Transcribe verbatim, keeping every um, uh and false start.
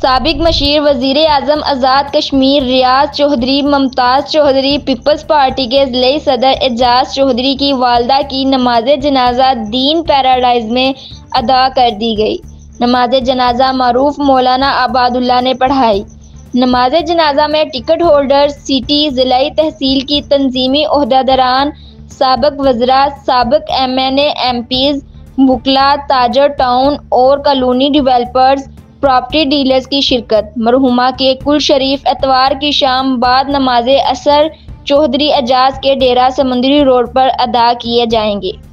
साबिक मशीर वज़ीर आज़म आज़ाद कश्मीर रियाज चौधरी मुमताज़ चौधरी पीपल्स पार्टी के ज़िले सदर एजाज चौधरी की वालदा की नमाज जनाजा दीन पैराडाइज में अदा कर दी गई। नमाज जनाजा मारूफ मौलाना आबादुल्लाह ने पढ़ाई। नमाज जनाजा में टिकट होल्डर, सिटी ज़िला तहसील की तंजीमी ओहदेदारान, साबिक वज़रा, साबिक M N A, M Ps, वुकला, ताजर टाउन और कॉलोनी डेवलपर्स, प्रॉपर्टी डीलर्स की शिरकत। मरहुमा के कुल शरीफ एतवार की शाम बाद नमाज असर चौधरी एजाज के डेरा समुंदरी रोड पर अदा किए जाएंगे।